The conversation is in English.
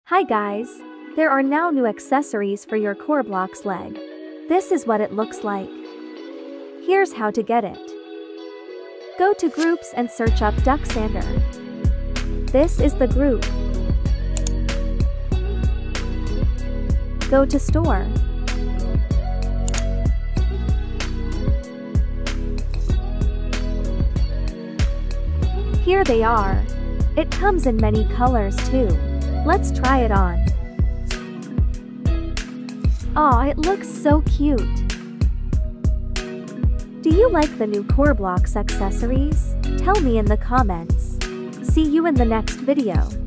Hi guys! There are now new accessories for your Korblox leg. This is what it looks like. Here's how to get it. Go to groups and search up 𝐻eci𝐬𝐬𝐢𝐛𝐥𝐞. This is the group. Go to store. Here they are. It comes in many colors too. Let's try it on. Aw, it looks so cute. Do you like the new Korblox accessories? Tell me in the comments. See you in the next video.